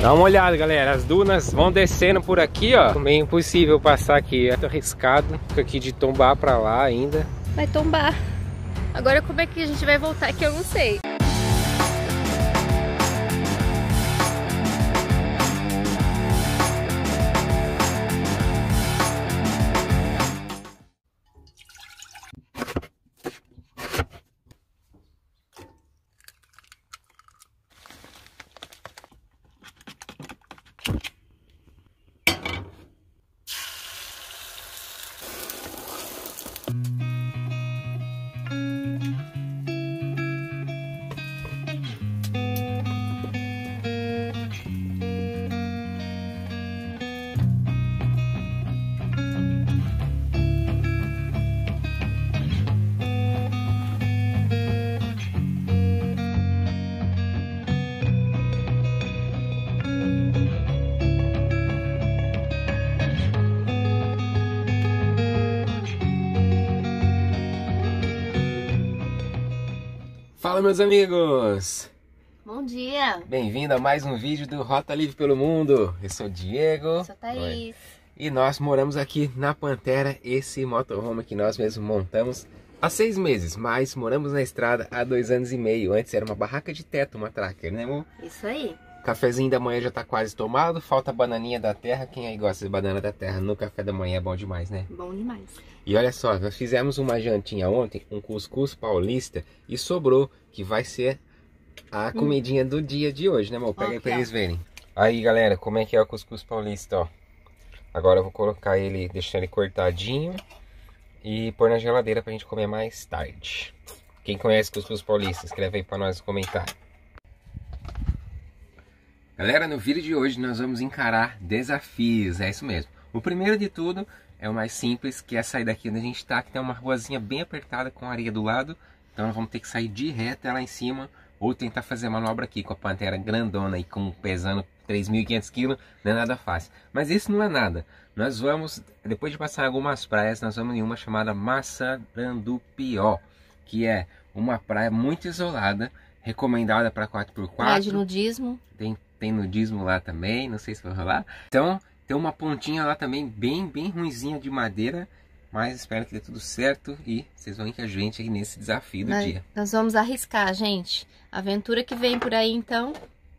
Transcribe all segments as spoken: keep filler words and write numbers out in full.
Dá uma olhada, galera, as dunas vão descendo por aqui, ó. Meio impossível passar aqui, é arriscado. Fica aqui de tombar pra lá ainda. Vai tombar. Agora como é que a gente vai voltar que eu não sei. Fala, meus amigos! Bom dia! Bem-vindo a mais um vídeo do Rota Livre pelo Mundo. Eu sou o Diego. Eu sou a Thaís. Oi. E nós moramos aqui na Pantera, esse motorhome que nós mesmos montamos há seis meses, mas moramos na estrada há dois anos e meio. Antes era uma barraca de teto, uma tracker, né, amor? Isso aí. Cafezinho da manhã já tá quase tomado, falta a bananinha da terra. Quem aí gosta de banana da terra no café da manhã é bom demais, né? Bom demais. E olha só, nós fizemos uma jantinha ontem, um cuscuz paulista, e sobrou, que vai ser a comidinha hum. do dia de hoje, né, amor? Pega aí pra eles verem. Aí, galera, como é que é o cuscuz paulista, ó. Agora eu vou colocar ele, deixar ele cortadinho e pôr na geladeira pra gente comer mais tarde. Quem conhece cuscuz paulista, escreve aí pra nós no comentário. Galera, no vídeo de hoje nós vamos encarar desafios, é isso mesmo. O primeiro de tudo é o mais simples, que é sair daqui onde a gente está, que tem uma ruazinha bem apertada com areia do lado. Então nós vamos ter que sair de reta lá em cima, ou tentar fazer a manobra aqui com a Pantera grandona e com pesando três mil e quinhentos quilos, não é nada fácil. Mas isso não é nada. Nós vamos, depois de passar em algumas praias, nós vamos em uma chamada Massarandupió, que é uma praia muito isolada, recomendada para quatro por quatro. Praia de nudismo. Tem, tem nudismo lá também, não sei se vai rolar. Então tem uma pontinha lá também bem, bem ruinzinha de madeira, mas espero que dê tudo certo e vocês vão ir com a gente aí nesse desafio do nós, dia. Nós vamos arriscar, gente. Aventura que vem por aí, então.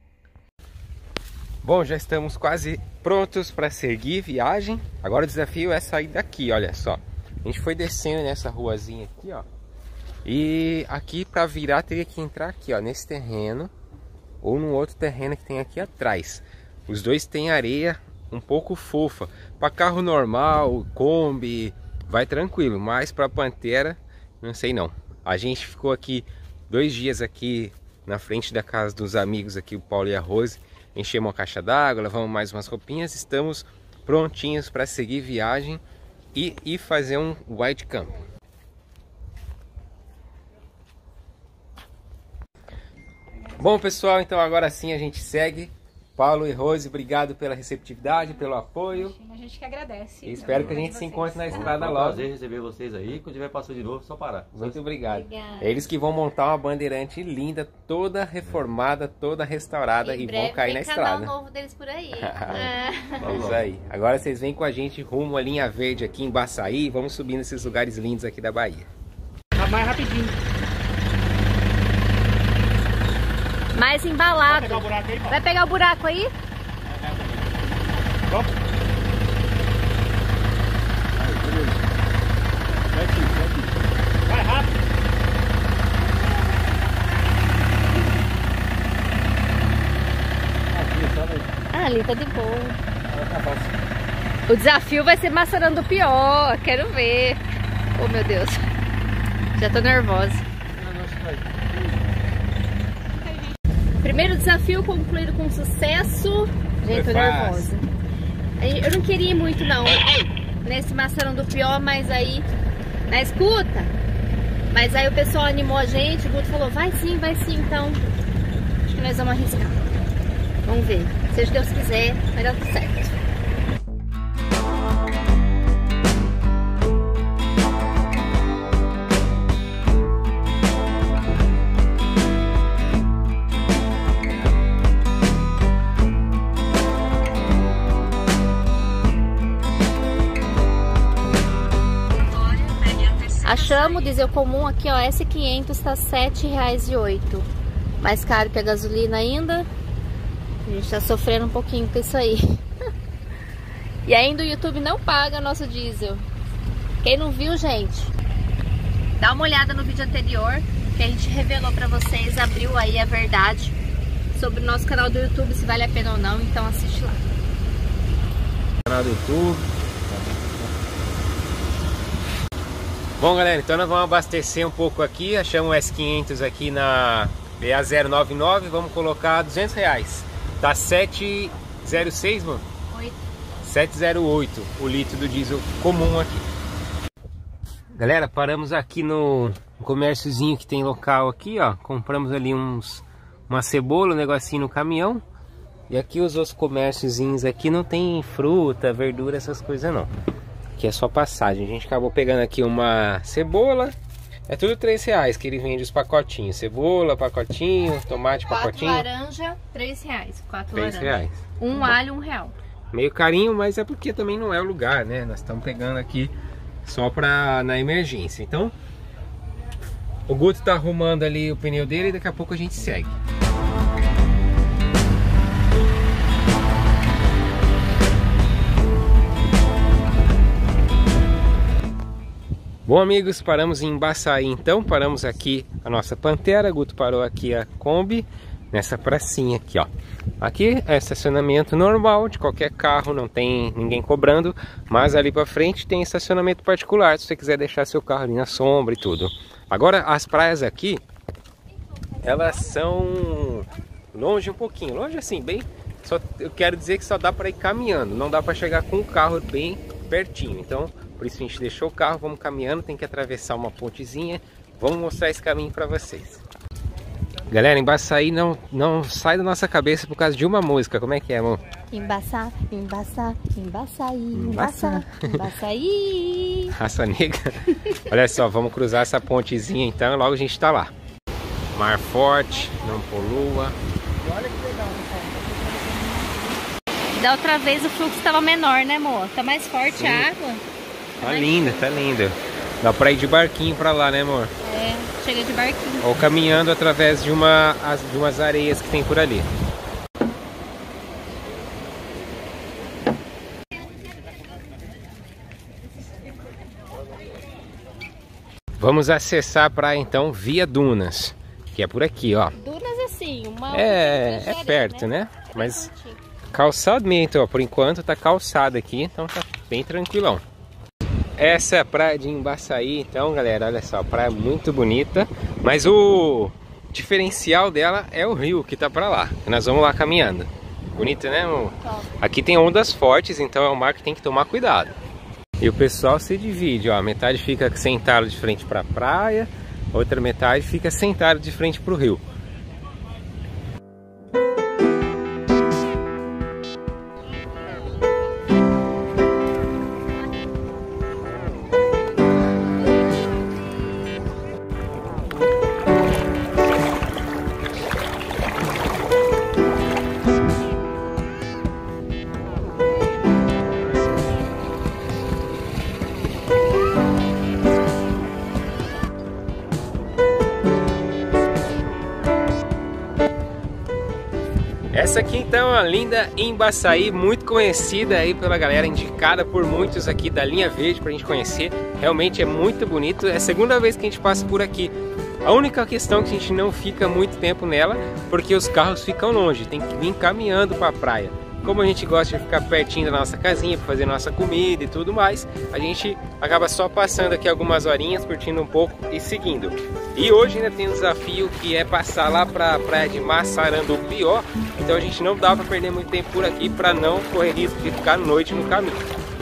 Bom, já estamos quase prontos para seguir viagem. Agora o desafio é sair daqui, olha só. A gente foi descendo nessa ruazinha aqui, ó. E aqui para virar teria que entrar aqui, ó, nesse terreno ou num outro terreno que tem aqui atrás. Os dois têm areia um pouco fofa. Para carro normal, Kombi, vai tranquilo, mas para Pantera, não sei não. A gente ficou aqui dois dias aqui na frente da casa dos amigos aqui, o Paulo e a Rose. Enchemos uma caixa d'água, lavamos mais umas roupinhas. Estamos prontinhos para seguir viagem e, e fazer um wild camp. Bom, pessoal, então agora sim a gente segue. Paulo e Rose, obrigado pela receptividade, pelo apoio. A gente que agradece. E espero que a gente se encontre na estrada logo. É um prazer receber vocês aí. Quando tiver passando de novo, só parar. Muito obrigado. Obrigada. É eles que vão montar uma bandeirante linda, toda reformada, toda restaurada, e vão cair na estrada. Tem canal novo deles por aí. É isso aí. Agora vocês vêm com a gente rumo à linha verde aqui em Baçaí. Vamos subir nesses lugares lindos aqui da Bahia. Tá mais rapidinho. Mais embalado. Vai pegar o buraco aí, Vai pegar o buraco aí? Vamos. Aí, beleza. Vai aqui, vai aqui. Vai rápido. Aqui, tá daí. Ah, ali tá de boa. O desafio vai ser Massarandupió. Quero ver. Oh, meu Deus. Já tô nervosa. Primeiro desafio concluído com sucesso. Gente, tô nervosa. Eu não queria ir muito não nesse Massarandupió, mas aí na escuta. Mas aí o pessoal animou a gente, o Guto falou, vai sim, vai sim, então acho que nós vamos arriscar. Vamos ver. Seja Deus quiser, vai dar tudo certo. Achamos o diesel comum aqui, ó, S quinhentos tá sete reais e oito centavos. Mais caro que a gasolina ainda. A gente tá sofrendo um pouquinho com isso aí. E ainda o YouTube não paga nosso diesel. Quem não viu, gente, dá uma olhada no vídeo anterior que a gente revelou pra vocês, abriu aí a verdade sobre o nosso canal do YouTube, se vale a pena ou não, então assiste lá. Canal do YouTube. Bom, galera, então nós vamos abastecer um pouco aqui. Achamos o S quinhentos aqui na B A zero nove nove, vamos colocar duzentos reais. Tá sete zero seis, mano? sete zero oito o litro do diesel comum aqui. Galera, paramos aqui no comérciozinho que tem local aqui, ó. Compramos ali uns uma cebola, um negocinho no caminhão. E aqui os outros comérciozinhos aqui não tem fruta, verdura, essas coisas não. Aqui é só passagem. A gente acabou pegando aqui uma cebola. É tudo três reais que ele vende os pacotinhos. Cebola, pacotinho, tomate, Quatro pacotinho. laranja, três reais. Quatro três laranja. reais. Um alho, um real. Meio carinho, mas é porque também não é o lugar, né? Nós estamos pegando aqui só pra na emergência. Então, o Guto tá arrumando ali o pneu dele e daqui a pouco a gente segue. Bom, amigos, paramos em Embaçaí então, paramos aqui a nossa Pantera, Guto parou aqui a Kombi, nessa pracinha aqui, ó. Aqui é estacionamento normal de qualquer carro, não tem ninguém cobrando, mas ali pra frente tem estacionamento particular, se você quiser deixar seu carro ali na sombra e tudo. Agora, as praias aqui, elas são longe um pouquinho, longe assim, bem, só, eu quero dizer que só dá para ir caminhando, não dá para chegar com o carro bem pertinho, então... Por isso a gente deixou o carro, vamos caminhando, tem que atravessar uma pontezinha. Vamos mostrar esse caminho para vocês. Galera, Embaçaí não, não sai da nossa cabeça por causa de uma música. Como é que é, amor? Embaçar, embaçar, embaçaí, Embaçar. embaçar, embaçaí. Raça negra. Olha só, vamos cruzar essa pontezinha então, logo a gente tá lá. Mar forte, não polua. Olha que legal, Da outra vez o fluxo estava menor, né, amor? Tá mais forte Sim. a água. Tá linda, tá linda. Dá pra ir de barquinho pra lá, né, amor? É, chega de barquinho. Ou caminhando através de, uma, de umas areias que tem por ali. Vamos acessar a praia então via Dunas, que é por aqui, ó. Dunas assim, uma... É, é perto, né? Mas calçamento, ó, por enquanto tá calçado aqui, então tá bem tranquilão. Essa é a praia de Embaçaí, então, galera, olha só, praia muito bonita, mas o diferencial dela é o rio que tá pra lá, nós vamos lá caminhando. Bonito, né, amor? Aqui tem ondas fortes, então é um mar que tem que tomar cuidado. E o pessoal se divide, ó, metade fica sentado de frente pra praia, outra metade fica sentado de frente pro rio. Essa aqui então é uma linda Embaçaí, muito conhecida aí pela galera, indicada por muitos aqui da linha verde pra gente conhecer. Realmente é muito bonito, é a segunda vez que a gente passa por aqui. A única questão é que a gente não fica muito tempo nela, porque os carros ficam longe, tem que vir caminhando pra praia. Como a gente gosta de ficar pertinho da nossa casinha para fazer nossa comida e tudo mais, a gente acaba só passando aqui algumas horinhas, curtindo um pouco e seguindo. E hoje ainda tem um desafio que é passar lá para a praia de Massarandupió, então a gente não dá para perder muito tempo por aqui para não correr risco de ficar noite no caminho.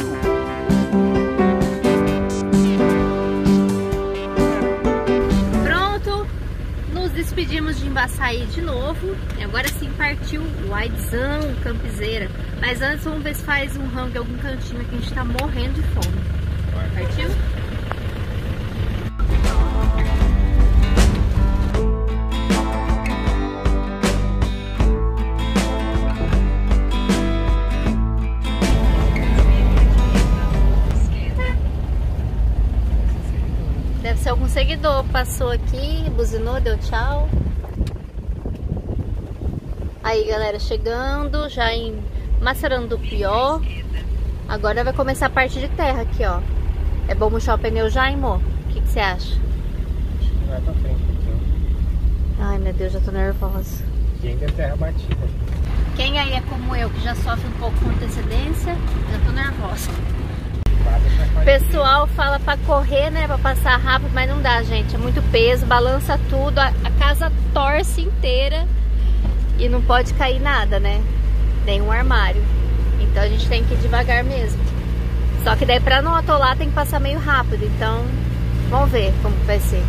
Despedimos de Embaçaí de novo. E agora sim partiu o Widezão, Campzeira. Mas antes vamos ver se faz um rango em algum cantinho que a gente tá morrendo de fome. Partiu? seguidor passou aqui, buzinou, deu tchau. Aí, galera, chegando já em Massarandupió. Agora vai começar a parte de terra aqui, ó. É bom murchar o pneu já, hein, amor? O que, que você acha? Vai pra frente aqui, ó. Ai, meu Deus, já tô nervosa. Aqui ainda é terra batida. Quem aí é como eu, que já sofre um pouco com antecedência, já tô nervosa. O pessoal fala pra correr, né, pra passar rápido, mas não dá, gente. É muito peso, balança tudo, a, a casa torce inteira e não pode cair nada, né? Nem um armário. Então a gente tem que ir devagar mesmo. Só que daí pra não atolar tem que passar meio rápido, então vamos ver como que vai ser.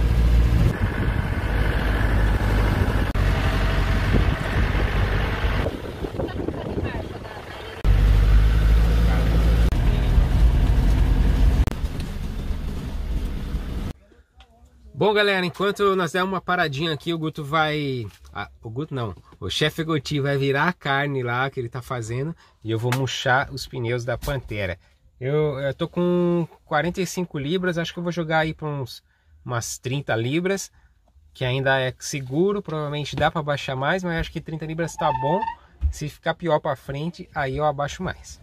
Bom, galera, enquanto nós demos uma paradinha aqui, o Guto vai... Ah, o Guto não, o chefe Gutinho vai virar a carne lá que ele tá fazendo e eu vou murchar os pneus da Pantera. Eu, eu tô com quarenta e cinco libras, acho que eu vou jogar aí para uns umas trinta libras, que ainda é seguro, provavelmente dá para baixar mais, mas acho que trinta libras tá bom. Se ficar pior para frente, aí eu abaixo mais.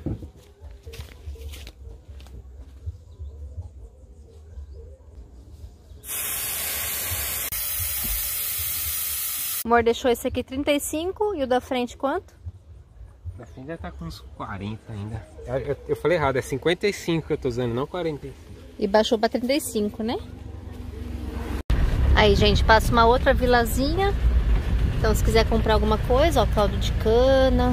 O amor deixou esse aqui trinta e cinco e o da frente quanto? Da frente já tá com uns quarenta ainda. Eu, eu, eu falei errado, é cinquenta e cinco que eu tô usando, não quarenta e cinco. E baixou pra trinta e cinco, né? Aí, gente, passa uma outra vilazinha. Então, se quiser comprar alguma coisa, ó, caldo de cana.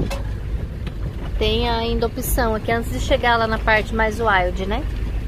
Tem ainda opção aqui antes de chegar lá na parte mais wild, né?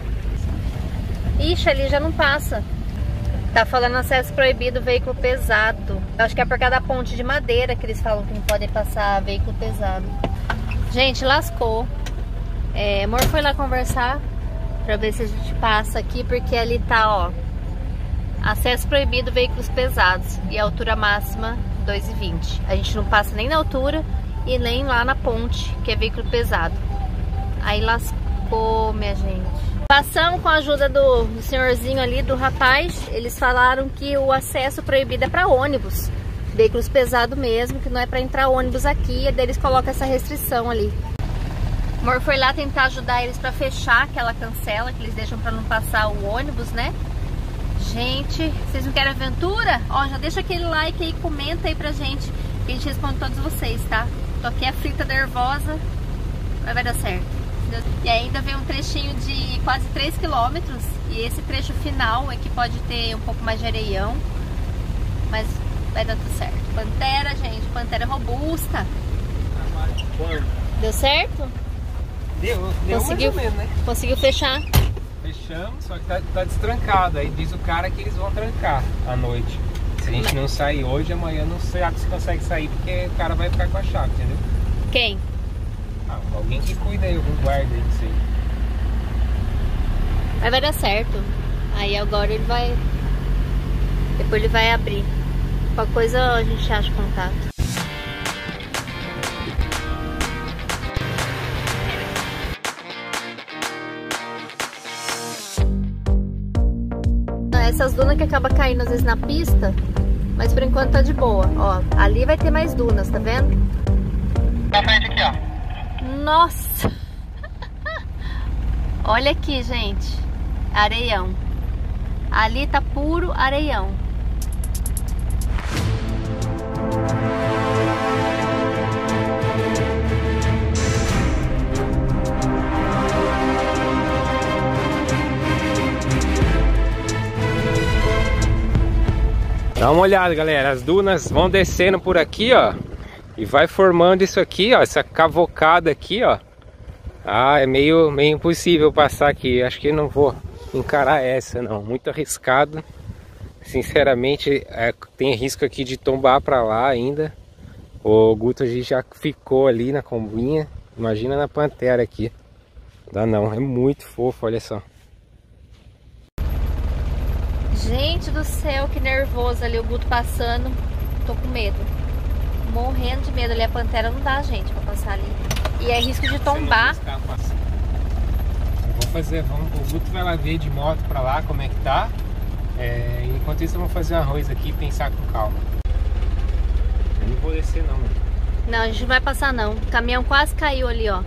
Ixi, ali já não passa. Tá falando acesso proibido, veículo pesado. Eu acho que é por causa da ponte de madeira que eles falam que não podem passar veículo pesado. Gente, lascou. É, amor foi lá conversar pra ver se a gente passa aqui, porque ali tá, ó, acesso proibido, veículos pesados. E a altura máxima, dois e vinte. A gente não passa nem na altura e nem lá na ponte, que é veículo pesado. Aí lascou, minha gente. Passamos com a ajuda do, do senhorzinho ali, do rapaz. Eles falaram que o acesso proibido é para ônibus, veículos pesados mesmo, que não é para entrar ônibus aqui. E daí eles colocam essa restrição ali. O amor foi lá tentar ajudar eles para fechar aquela cancela que eles deixam para não passar o ônibus, né? Gente, vocês não querem aventura? Ó, já deixa aquele like aí, comenta aí pra gente, que a gente responde todos vocês, tá? Tô aqui aflita, nervosa, mas vai dar certo. E ainda vem um trechinho de quase três quilômetros. E esse trecho final é que pode ter um pouco mais de areião, mas vai dar tudo certo. Pantera, gente, Pantera robusta. Deu certo? Deu, deu conseguiu, mais ou menos, né? Conseguiu fechar? Fechamos, só que tá, tá destrancado. Aí diz o cara que eles vão trancar à noite. Se a gente não sair hoje, amanhã não sei se consegue sair, porque o cara vai ficar com a chave, entendeu? Quem? Ah, alguém que cuida aí, algum guarda aí disso aí. Mas vai dar certo. Aí agora ele vai... Depois ele vai abrir. Qualquer coisa a gente acha contato. Essas dunas que acaba caindo às vezes na pista, mas por enquanto tá de boa. Ó, ali vai ter mais dunas, tá vendo? Na frente aqui, ó. Nossa! Olha aqui, gente. Areião. Ali tá puro areião. Dá uma olhada, galera. As dunas vão descendo por aqui, ó. E vai formando isso aqui, ó. Essa cavocada aqui, ó. Ah, é meio, meio impossível passar aqui. Acho que não vou encarar essa, não. Muito arriscado. Sinceramente, é, tem risco aqui de tombar pra lá ainda. O Guto já ficou ali na combinha. Imagina na Pantera aqui. Dá não, é muito fofo, olha só. Gente do céu, que nervoso ali o Guto passando. Tô com medo. Morrendo de medo ali. A Pantera não dá, gente, pra passar ali. E é risco de tombar. Eu vou fazer, vamos, o Guto vai lá ver de moto pra lá como é que tá. É, enquanto isso eu vou fazer um arroz aqui e pensar com calma. Eu não vou descer não. Não, a gente não vai passar não. O caminhão quase caiu ali, ó.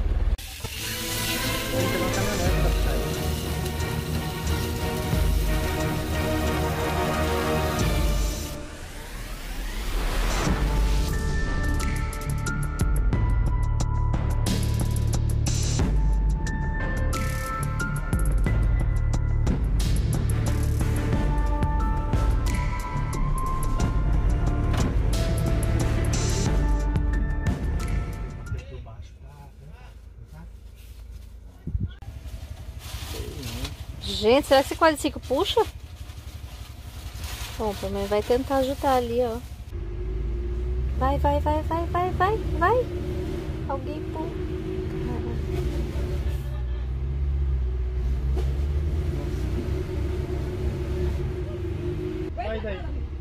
Gente, será que esse quadro cinco puxa? Bom, pelo menos vai tentar ajudar ali, ó. Vai, vai, vai, vai, vai, vai, vai. Alguém pô. Vai daí.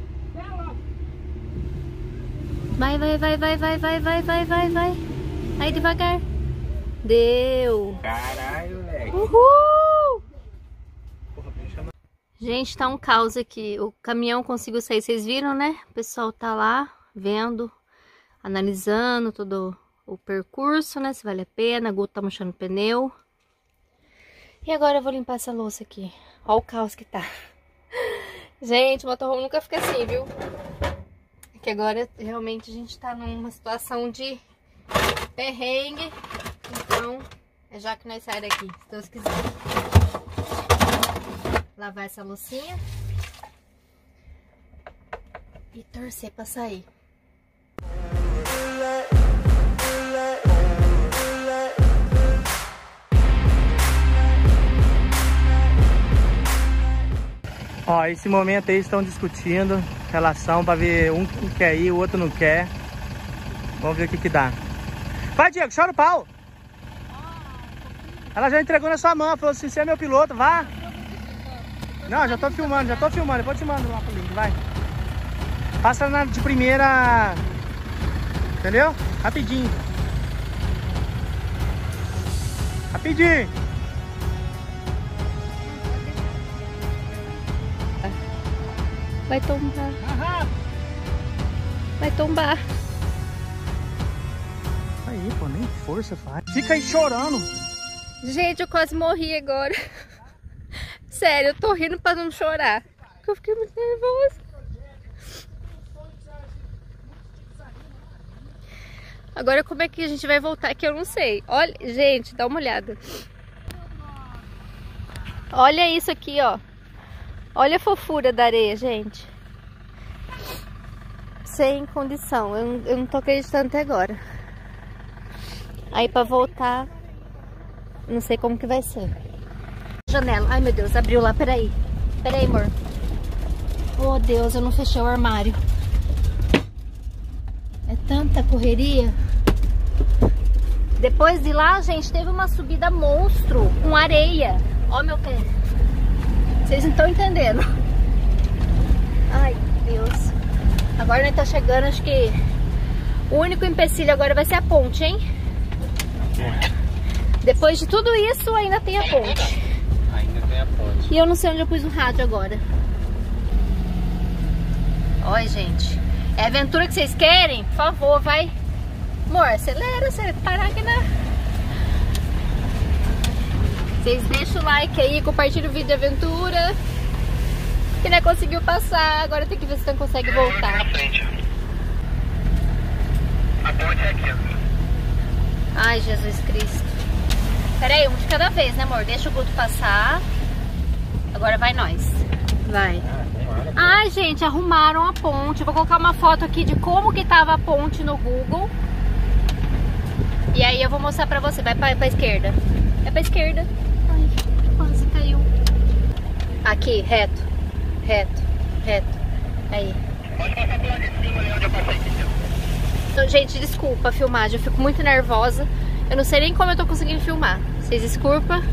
Vai, vai, vai, vai, vai, vai, vai, vai, vai, vai. Aí devagar. Deu. Caralho, moleque. Uhul! Gente, tá um caos aqui. O caminhão conseguiu sair, vocês viram, né? O pessoal tá lá vendo, analisando todo o percurso, né? Se vale a pena. O Guto tá mexendo o pneu. E agora eu vou limpar essa louça aqui. Olha o caos que tá. Gente, o motorhome nunca fica assim, viu? É que agora realmente a gente tá numa situação de perrengue. Então, é já que nós saímos daqui, se Deus quiser. Lavar essa loucinha e torcer pra sair. Ó, esse momento aí estão discutindo relação pra ver um quer ir, o outro não quer. Vamos ver o que que dá. Vai, Diego, chora o pau. Ela já entregou na sua mão, falou assim, você é meu piloto, vá. Não, já tô filmando, já tô filmando, eu vou te mandar lá pro link, vai. Passa na, de primeira, entendeu? Rapidinho. Rapidinho. Vai tombar. Vai tombar. Aí, pô, nem força faz. Fica aí chorando. Gente, eu quase morri agora. Sério, eu tô rindo pra não chorar. Porque eu fiquei muito nervosa. Agora como é que a gente vai voltar que eu não sei. Olha, gente, dá uma olhada. Olha isso aqui, ó. Olha a fofura da areia, gente. Sem condição. Eu, eu não tô acreditando até agora. Aí pra voltar, não sei como que vai ser. Janela. Ai, meu Deus, abriu lá. Peraí. Peraí, amor. Oh, Deus, eu não fechei o armário. É tanta correria. Depois de lá, gente, teve uma subida monstro com areia. Ó, meu pé. Vocês não estão entendendo. Ai, Deus. Agora nós tá chegando, acho que o único empecilho agora vai ser a ponte, hein? Depois de tudo isso, ainda tem a ponte. Ainda tem a ponte. E eu não sei onde eu pus o rádio agora. Oi, gente. É a aventura que vocês querem? Por favor, vai. Amor, acelera, acelera. Parar aqui na... Vocês deixam o like aí, compartilham o vídeo de aventura. Que não conseguiu passar, agora tem que ver se você consegue voltar. Na frente. A ponte é aqui. Ai, Jesus Cristo. Pera aí, um de cada vez, né, amor? Deixa o Guto passar. Agora vai nós. Vai. Ai, gente, arrumaram a ponte. Vou colocar uma foto aqui de como que tava a ponte no Google. E aí eu vou mostrar pra você. Vai pra, pra esquerda. É pra esquerda. Ai, quase caiu. Aqui, reto. Reto. Reto. Aí. Pode passar por lá de cima ali onde eu passei aqui. Então, gente, desculpa a filmagem. Eu fico muito nervosa. Eu não sei nem como eu tô conseguindo filmar. Vocês desculpa.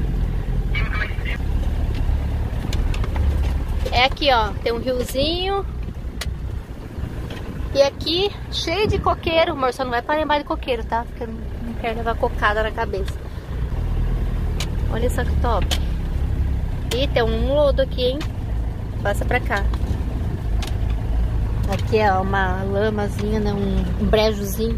É aqui, ó. Tem um riozinho. E aqui, cheio de coqueiro. Amor, só não vai parar mais de coqueiro, tá? Porque eu não quero levar cocada na cabeça. Olha só que top. Ih, tem um lodo aqui, hein? Passa pra cá. Aqui é uma lamazinha, né? Um, um brejozinho.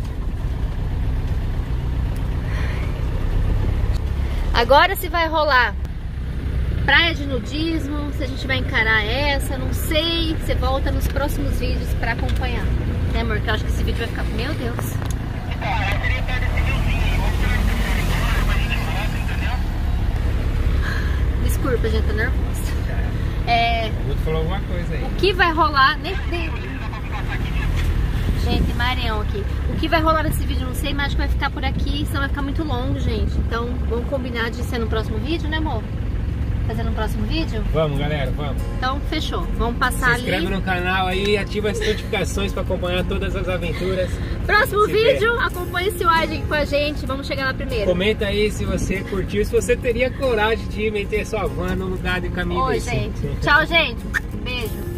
Agora se vai rolar praia de nudismo, se a gente vai encarar essa, não sei. Você volta nos próximos vídeos pra acompanhar. Né, amor? Que eu acho que esse vídeo vai ficar... Meu Deus. Desculpa, gente, tô nervosa. É... Vou te falar alguma coisa aí. O que vai rolar... Nem, nem... Gente, tem Maranhão aqui. O que vai rolar nesse vídeo, não sei, mas acho que vai ficar por aqui, senão vai ficar muito longo, gente. Então, vamos combinar de ser no próximo vídeo, né, amor? Fazer no próximo vídeo? Vamos, galera, vamos. Então, fechou. Vamos passar ali. Se inscreve ali no canal aí, ativa as notificações para acompanhar todas as aventuras. Próximo se vídeo, ver. Acompanhe esse wide aqui com a gente. Vamos chegar lá primeiro. Comenta aí se você curtiu, se você teria coragem de meter sua van no lugar de caminho Oi, desse. gente. Tchau, gente. Beijo.